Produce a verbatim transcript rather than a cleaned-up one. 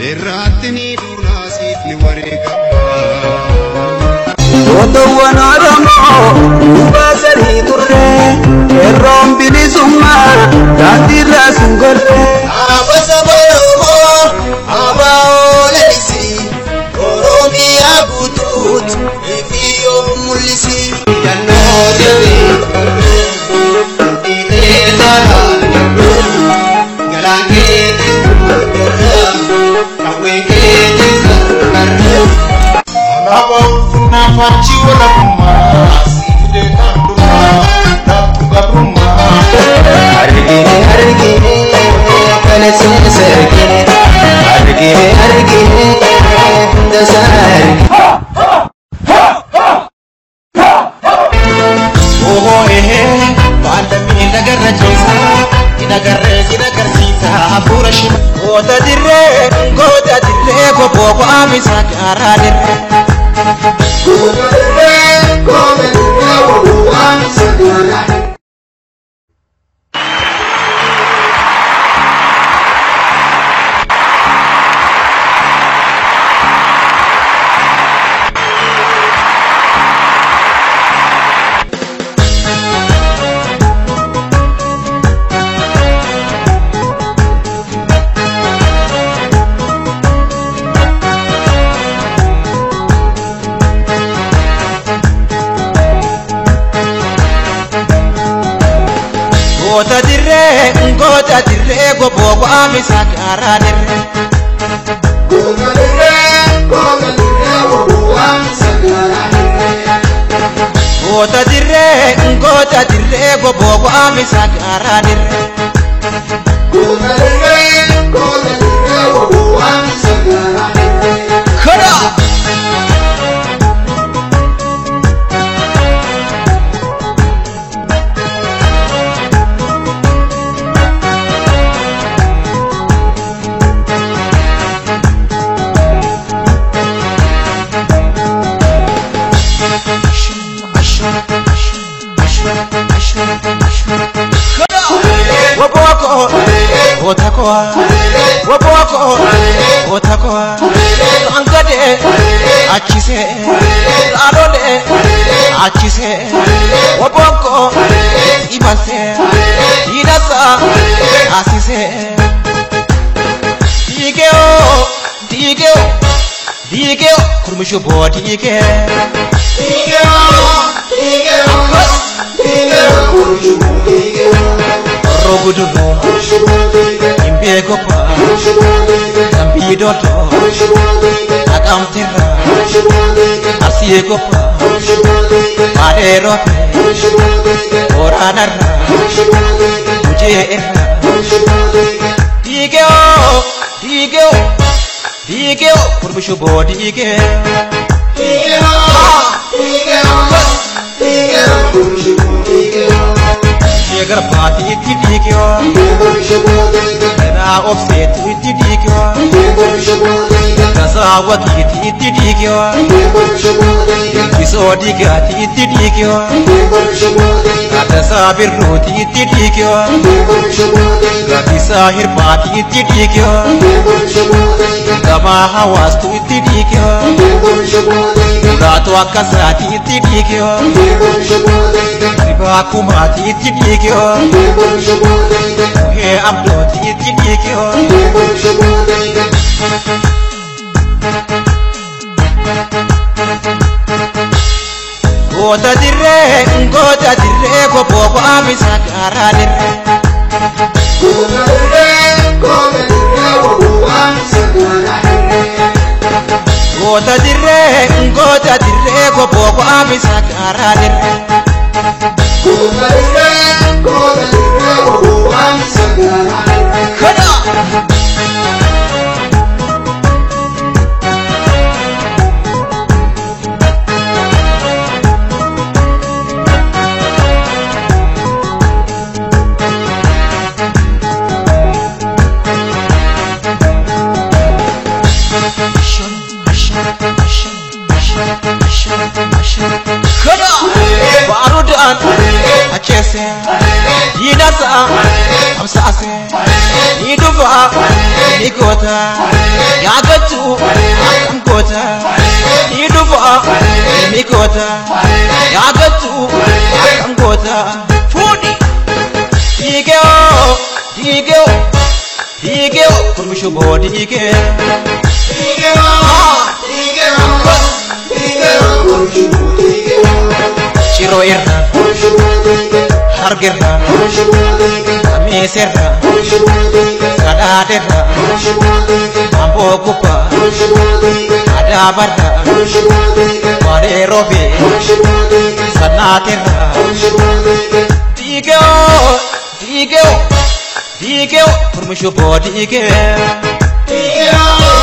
الراتني دوناسيت نوريك وطوانا رمو وباسري دري الرم بلي سما تاندي راسن قرتي أبا سبرمو أبا أوليسي أرومي أبوتوت في يوم ملسي جنو جبي إلي دارا جلانجي تسكرها كويكي تسكرها أبا نفاتي ولا بما سيدي أندوما دابتوغا بما أرجيني أرجيني كالسين سرقيني أرجيني أرجيني دساري أوه إيه بعدمي نجر جيسا نجر نجر سيتا أبورش قوتا دري قوتا دري بوبو أمسا كارا دري قوتا دري قوتا دري بوبو أمسا كارا Gota dire, gota dire, go bobo amisa kara dire. Gota dire, gota dire, go bobo amisa kara dire. Gota dire, gota dire, go bobo amisa kara dire. Gota dire, gota dire, go bobo amisa kara dire. Kara. Waboko, otakoa, waboko, otakoa, angade, achise, alode, achise, waboko, ibase, inasa, asise, digeo, digeo, digeo, kurmushu bo digeo, digeo, digeo, digeo, kurmushu bo digeo. Roguduno, Imbegopa, Zambidoto, Akamtira, Asiegopa, Aderope, Oranara, Ujera, Digeo, Digeo, Digeo, Purbushubo, Digeo, Digeo, Digeo, Digeo, Purbushubo, Digeo. Yegar party iti dikyo, na offset iti dikyo, kasa waki iti dikyo, kiso diga iti dikyo, kasa birro iti dikyo, kisa hirpa iti dikyo, kama hawas iti dikyo, rato akasa iti dikyo, riba kumati iti dikyo. Hey, I'm not eating you. Gota dire, gota dire, go bobo amisa kara dire. Gota dire, gota dire, go bobo amisa kara dire. Gota dire, gota dire, go bobo amisa kara dire. Gota dire, gota dire, go bobo amisa kara dire. Kada. Barudan, Achese, Yinasa, tamsaase ni dhufa ni goota yaagatu akkam goota ni dhufa ni goota yaagatu akkam goota fuudhi dhiigeo dhiigeo dhiigeo kurmishu boodi dhiigeo dhiigeo dhiigeo dhiigeo kurmishu boodi dhiigeo Chiro irra hargirra kamiserra kadaderra ambo kupa adabarra mare robe sanaterra digeo digeo digeo kurmishu bodi digeo digeo